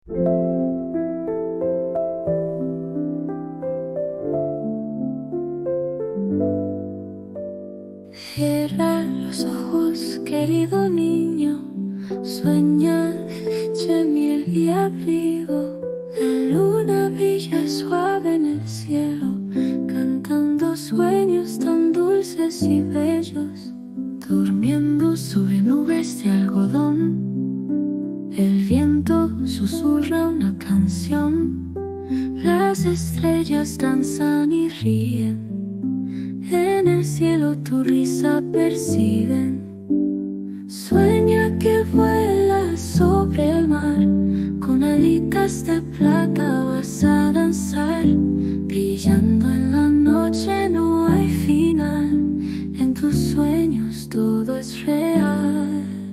Cierra los ojos, querido niño, sueña de leche, miel y abrigo. La luna brilla suave en el cielo, cantando sueños tan dulces y bellos. Durmiendo sobre nubes de algodón, el viento susurra una canción. Las estrellas danzan y ríen, en el cielo tu risa perciben. Sueña que vuelas sobre el mar, con alitas de plata vas a danzar. Brillando en la noche no hay final, en tus sueños todo es real.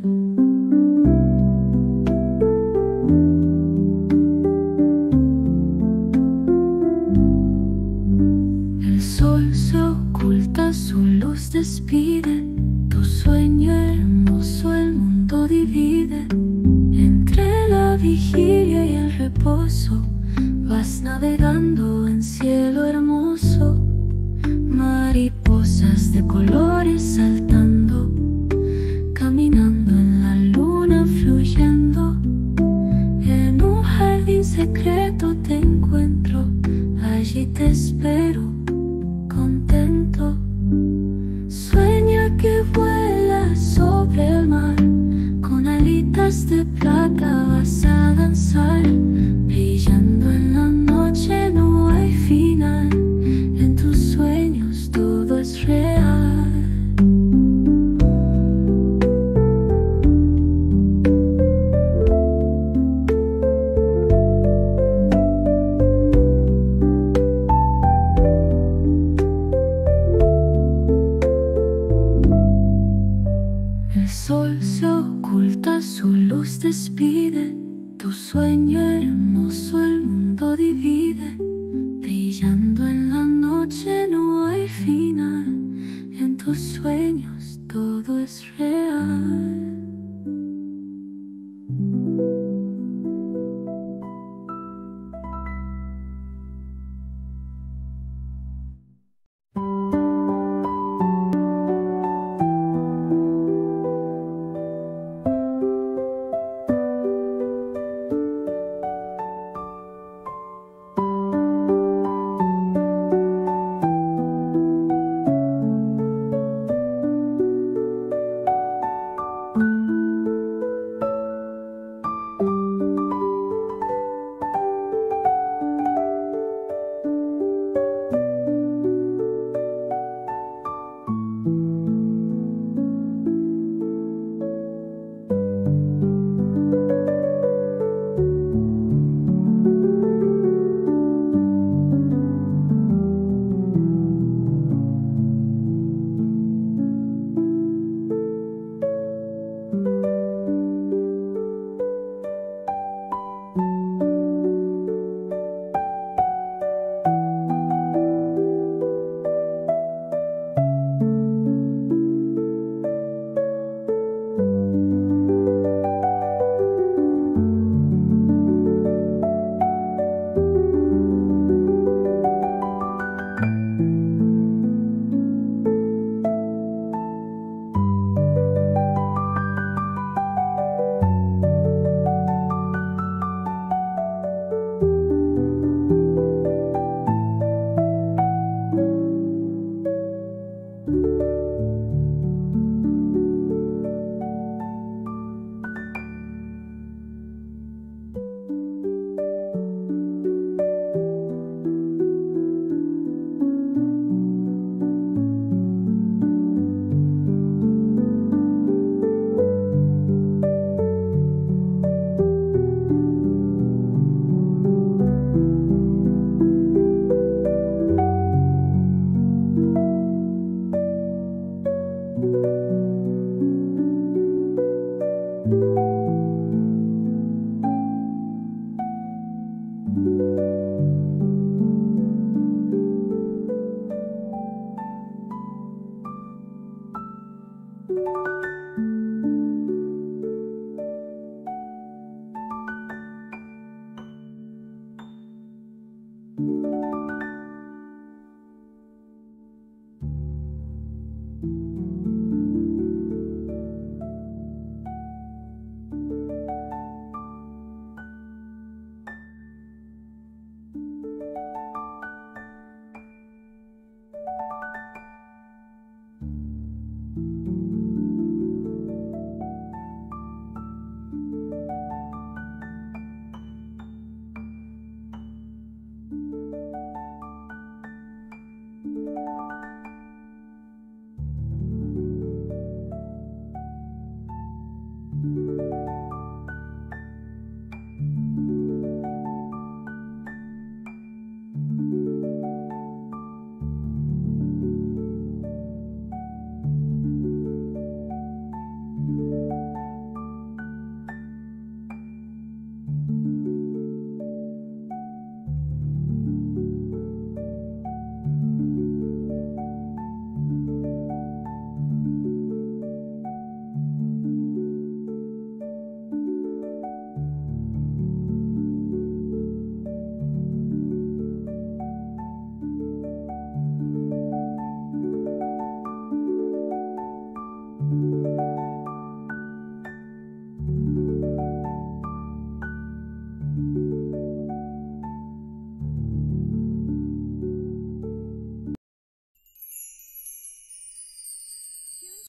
El sol se oculta, su luz despide, tu sueño hermoso el mundo divide. Entre la vigilia y el reposo vas navegando en cielo hermoso. Mariposas de colores saltando, caminando en la luna fluyendo. En un jardín secreto te encuentro, allí te espero contento. Sueña que vuelas sobre el mar, con alitas de plata vas a danzar. Brillando en la noche no hay final, en tus sueños todo es real. El sol se oculta, su luz despide, tu sueño hermoso el mundo divide. Brillando en la noche no hay final, en tus sueños todo es real.